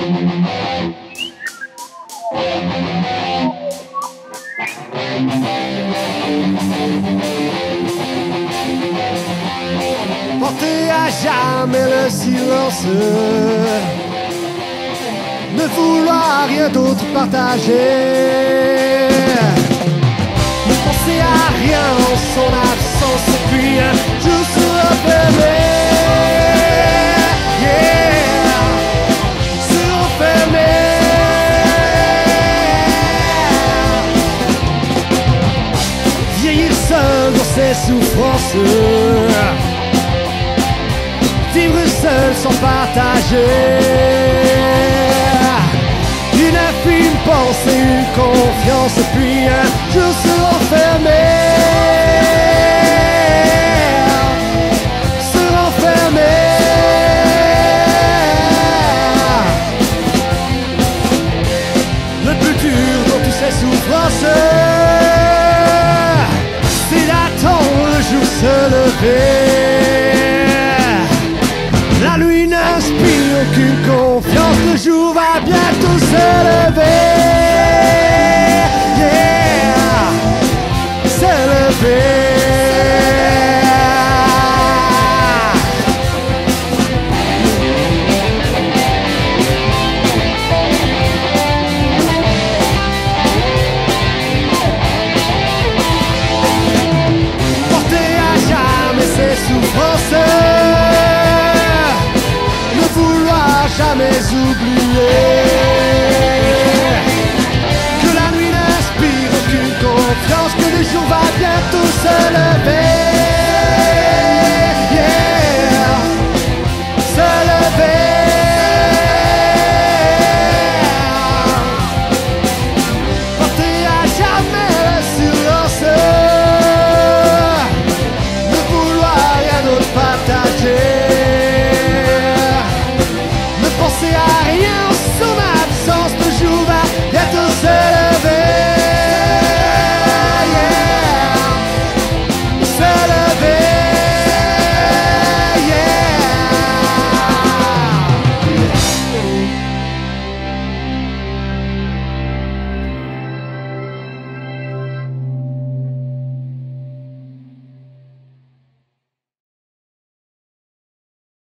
Porter à jamais le silence, ne vouloir rien d'autre partager, ne penser à rien en son absence, et puis un jour se refermer, yeah, se refermer. Vieillir seul dans ses souffrances, vivre seul sans partager, une infime pensée, une confiance, puis un jour se renfermer, se renfermer. Le plus dur dans toutes ces souffrances, c'est d'attendre le jour se lever. La nuit n'inspire aucune confiance, le jour va bientôt se lever.